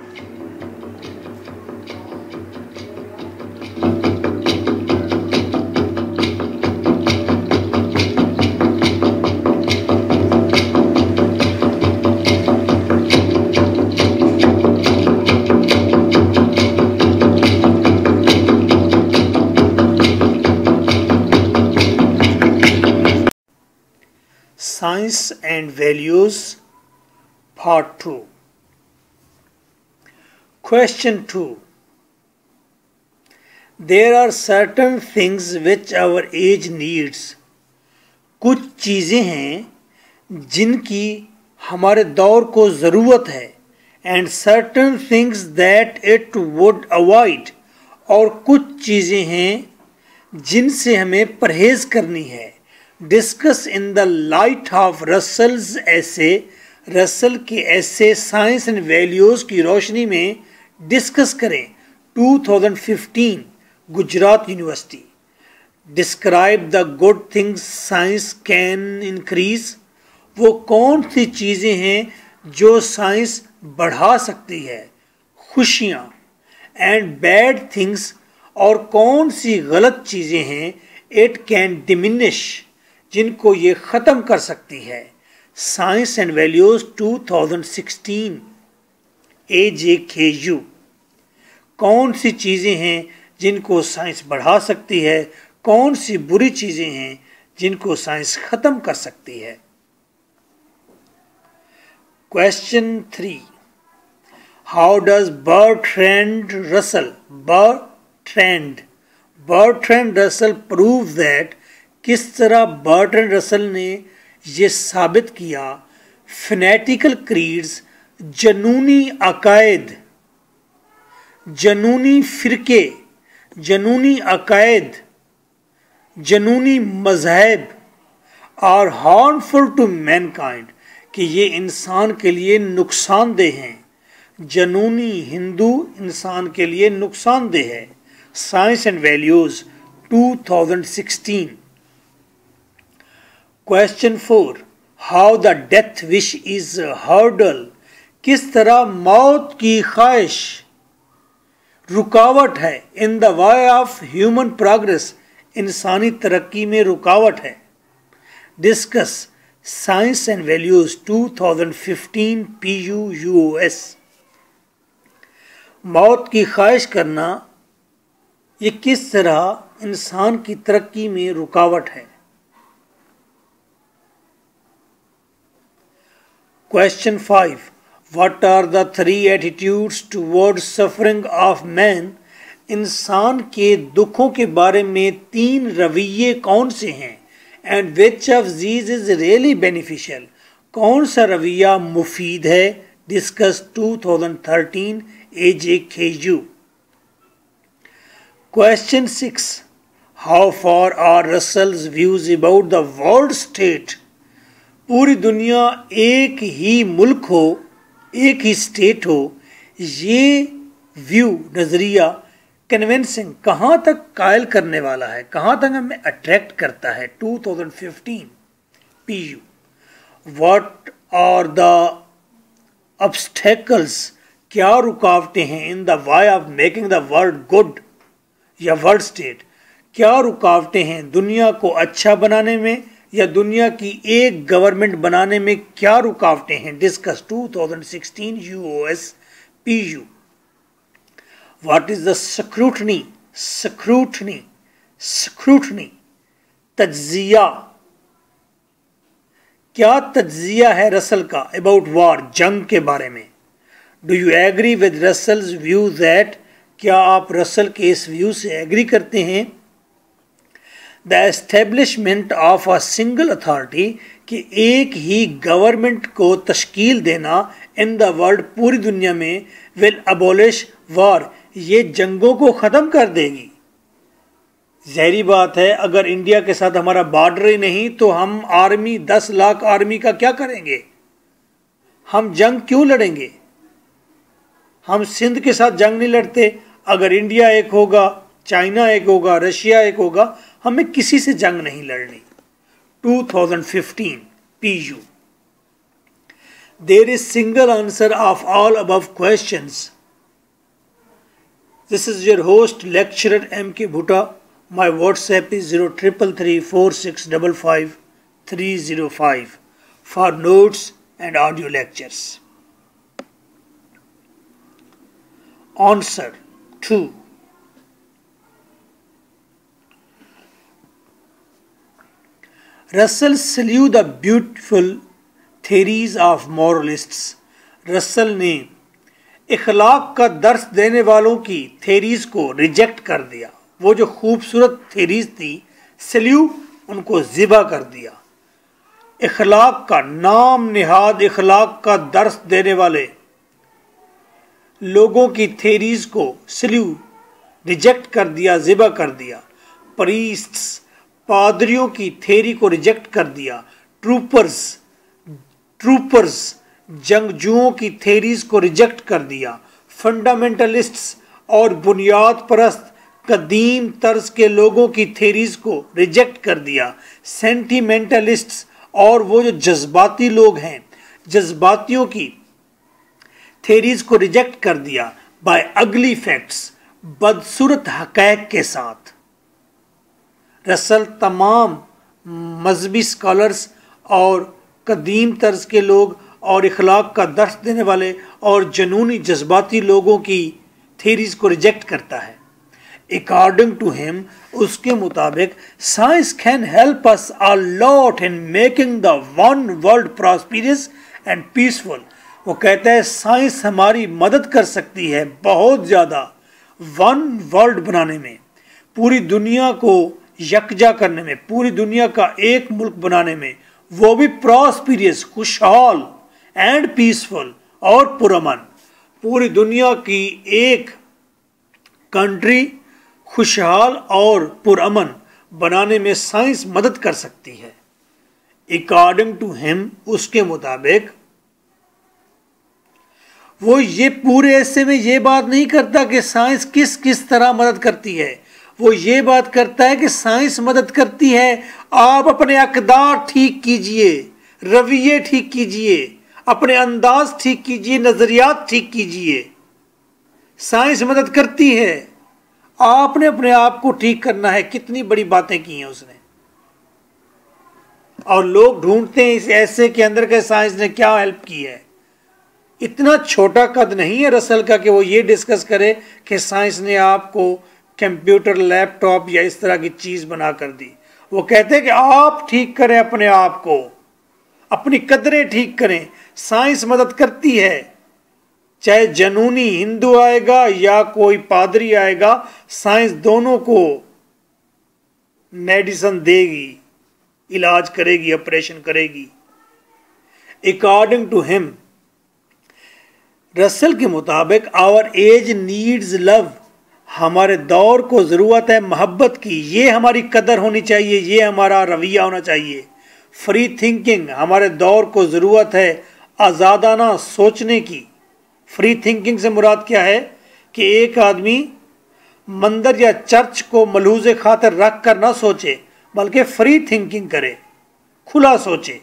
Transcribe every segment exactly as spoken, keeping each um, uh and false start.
Science and Values, Part two. Question two. There are certain things which our age needs. कुछ चीज़ें हैं जिनकी हमारे दौर को ज़रूरत है, and certain things that it would avoid, और कुछ चीज़ें हैं जिनसे हमें परहेज़ करनी है. Discuss in the light of Russell's essays, Russell के ऐसे साइंस एंड वैल्यूज़ की रोशनी में डिस्कस करें. Two thousand fifteen Gujarat university. Describe the good things science can increase. वो कौन सी चीज़ें हैं जो साइंस बढ़ा सकती है? खुशियाँ. एंड बैड थिंग्स, और कौन सी गलत चीज़ें हैं इट कैन डिमिनिश, जिनको ये ख़त्म कर सकती है. Science and values two thousand sixteen A J K U. कौन सी चीज़ें हैं जिनको साइंस बढ़ा सकती है, कौन सी बुरी चीज़ें हैं जिनको साइंस ख़त्म कर सकती है. Question three. How does Bertrand Russell Bertrand Bertrand Russell prove that, किस तरह बर्ट्रैंड रसल ने ये साबित किया, फैनेटिकल क्रीड्स, जनूनी अकायद, जनूनी फ़िरके, जनूनी अकायद, जनूनी मज़हब, आर हार्मफुल टू मैनकाइंड, कि ये इंसान के लिए नुकसानदेह हैं. जनूनी हिंदू इंसान के लिए नुकसानदेह है. Science and values two thousand sixteen. Question four. How the death wish is hurdle. किस तरह मौत की ख्वाहिश रुकावट है. In the way of human progress, इंसानी तरक्की में रुकावट है. Discuss science and values two thousand fifteen P U U O S. मौत की ख्वाहिश करना ये किस तरह इंसान की तरक्की में रुकावट है. Question five. What are the three attitudes towards suffering of man? इंसान के दुखों के बारे में तीन रवैये कौन से हैं? And which of these is really beneficial? कौन सा रवैया मुफीद है? Discuss two thousand thirteen A J K U. Question six. How far are Russell's views about the world state? पूरी दुनिया एक ही मुल्क हो, एक ही स्टेट हो, ये व्यू, नज़रिया कन्विंसिंग, कहाँ तक कायल करने वाला है, कहाँ तक हमें अट्रैक्ट करता है. Two thousand fifteen P U. What are the obstacles, क्या रुकावटें हैं in the way of making the world good या वर्ल्ड स्टेट, क्या रुकावटें हैं दुनिया को अच्छा बनाने में या दुनिया की एक गवर्नमेंट बनाने में, क्या रुकावटें हैं. Discuss two thousand sixteen U O S P U. What is the scrutiny scrutiny scrutiny तज्जिया, क्या तज्जिया है रसल का अबाउट वार, जंग के बारे में. Do you agree with Russell's view that, क्या आप रसल के इस व्यू से एग्री करते हैं. The establishment of a single authority, कि एक ही गवर्नमेंट को तश्कील देना इन द वर्ल्ड, पूरी दुनिया में, विल अबॉलिश वार, ये जंगों को ख़त्म कर देगी. ज़ाहिरी बात है, अगर इंडिया के साथ हमारा बॉर्डर ही नहीं तो हम आर्मी, दस लाख आर्मी का क्या करेंगे. हम जंग क्यों लड़ेंगे. हम सिंध के साथ जंग नहीं लड़ते. अगर इंडिया एक होगा, चाइना एक होगा, रशिया एक होगा, हमें किसी से जंग नहीं लड़नी. Two thousand fifteen P U. There is single answer of all above questions. This is your host, lecturer M K Bhutta. My WhatsApp is zero triple three four six five five three zero five for notes and audio lectures. Answer two. Russell slew the beautiful theories of moralists. Russell ने इखलाक का दर्स देने वालों की theories को reject कर दिया. वो जो खूबसूरत थेरीज थी, सल्यू, उनको ज़िबा कर दिया. इखलाक का नाम निहाद इखलाक का दर्स देने वाले लोगों की थेरीज को सल्यू, रिजेक्ट कर दिया, ज़िबा कर दिया. प्रीस्ट्स, पादरियों की थेरी को रिजेक्ट कर दिया. ट्रूपर्स ट्रूपर्स जंगजुओं की थेरीज को रिजेक्ट कर दिया. फंडामेंटलिस्ट्स और बुनियाद परस्त कदीम तर्ज के लोगों की थेरीज को रिजेक्ट कर दिया. सेंटिमेंटलिस्ट्स और वो जो जज्बाती लोग हैं, जज्बातियों की थेरीज को रिजेक्ट कर दिया. बाय अगली फैक्ट्स, बदसूरत हक़ाइक़ के साथ. रसल तमाम मजहबी स्कॉलर्स और कदीम तर्ज के लोग और इखलाक का दर्स देने वाले और जनूनी जज्बाती लोगों की थेरीज को रिजेक्ट करता है. अकॉर्डिंग टू हिम, उसके मुताबिक, science can help us a lot in making the one world prosperous and peaceful. वो कहता है साइंस हमारी मदद कर सकती है बहुत ज़्यादा वन वर्ल्ड बनाने में, पूरी दुनिया को यकजा करने में, पूरी दुनिया का एक मुल्क बनाने में, वो भी प्रॉस्पेरियस, खुशहाल, एंड पीसफुल, और पुरअमन. पूरी दुनिया की एक कंट्री खुशहाल और पुरअमन बनाने में साइंस मदद कर सकती है. अकॉर्डिंग टू हिम, उसके मुताबिक, वो ये पूरे ऐसे में ये बात नहीं करता कि साइंस किस किस तरह मदद करती है. वो ये बात करता है कि साइंस मदद करती है, आप अपने अक़दार ठीक कीजिए, रवैये ठीक कीजिए, अपने अंदाज ठीक कीजिए, नज़रियात ठीक कीजिए. साइंस मदद करती है, आपने अपने आप को ठीक करना है. कितनी बड़ी बातें की हैं उसने. और लोग ढूंढते हैं इस ऐसे के अंदर के साइंस ने क्या हेल्प की है. इतना छोटा कद नहीं है रसल का कि वो ये डिस्कस करे कि साइंस ने आपको कंप्यूटर, लैपटॉप या इस तरह की चीज़ बना कर दी. वो कहते हैं कि आप ठीक करें अपने आप को, अपनी कदरें ठीक करें. साइंस मदद करती है, चाहे जनूनी हिंदू आएगा या कोई पादरी आएगा, साइंस दोनों को मेडिसिन देगी, इलाज करेगी, ऑपरेशन करेगी. अकॉर्डिंग टू हिम, रसल के मुताबिक, आवर एज नीड्स लव. हमारे दौर को ज़रूरत है मोहब्बत की. ये हमारी कदर होनी चाहिए, ये हमारा रवैया होना चाहिए. फ्री थिंकिंग, हमारे दौर को ज़रूरत है आज़ादाना सोचने की. फ्री थिंकिंग से मुराद क्या है कि एक आदमी मंदिर या चर्च को मलहूज़े खातिर रख कर ना सोचे, बल्कि फ्री थिंकिंग करे, खुला सोचे.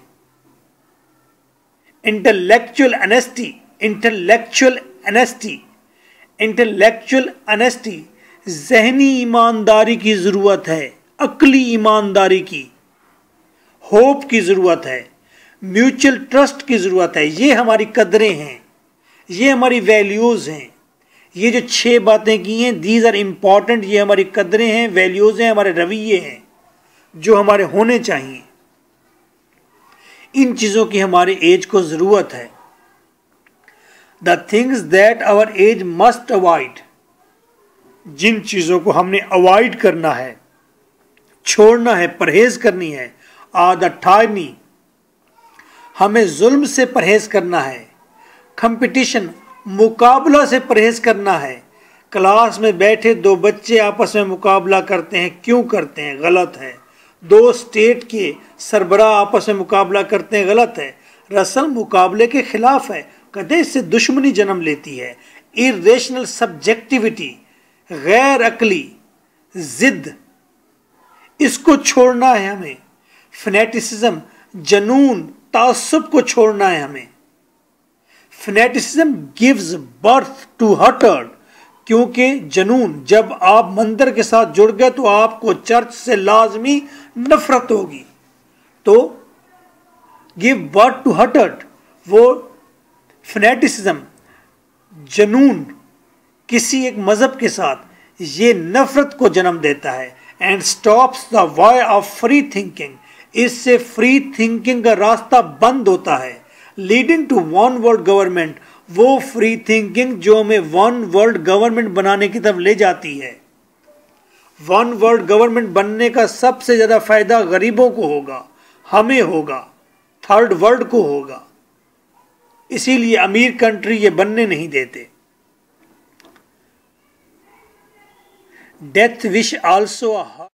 Intellectual honesty, intellectual honesty intellectual honesty, जहनी ईमानदारी की ज़रूरत है, अक्ली ईमानदारी की. होप की ज़रूरत है, म्यूचुअल ट्रस्ट की ज़रूरत है. ये हमारी कदरें हैं, ये हमारी वैल्यूज़ हैं. ये जो छह बातें की हैं, दीज आर इम्पॉर्टेंट. ये हमारी कदरें हैं, वैल्यूज़ हैं, हमारे रवैये हैं जो हमारे होने चाहिए. इन चीज़ों की हमारे एज को ज़रूरत है. The things that our age must avoid, जिन चीज़ों को हमने अवॉइड करना है, छोड़ना है, परहेज करनी है. आर द टायरनी, हमें जुल्म से परहेज करना है. कंपटीशन, मुकाबला से परहेज करना है. क्लास में बैठे दो बच्चे आपस में मुकाबला करते हैं, क्यों करते हैं? गलत है. दो स्टेट के सरबराह आपस में मुकाबला करते हैं, गलत है. रसल मुकाबले के खिलाफ है, कहते इससे दुश्मनी जन्म लेती है. इरेशनल सब्जेक्टिविटी, गैर अकली जिद, इसको छोड़ना है हमें. फनेटिसिज्म, जनून, तासुब को छोड़ना है हमें. Fanaticism gives birth to hatred, क्योंकि जनून, जब आप मंदिर के साथ जुड़ गए तो आपको चर्च से लाजमी नफरत होगी। तो गिव बर्थ टू हटर्ड, वो फनेटिसिज्म, जनून किसी एक मजहब के साथ, ये नफरत को जन्म देता है। And stops the way of free thinking, इससे फ्री थिंकिंग का रास्ता बंद होता है। Leading to one world government, वो फ्री थिंकिंग जो हमें वन वर्ल्ड गवर्नमेंट बनाने की तरफ ले जाती है। वन वर्ल्ड गवर्नमेंट बनने का सबसे ज्यादा फायदा गरीबों को होगा, हमें होगा, थर्ड वर्ल्ड को होगा, इसीलिए अमीर कंट्री ये बनने नहीं देते। Death wish also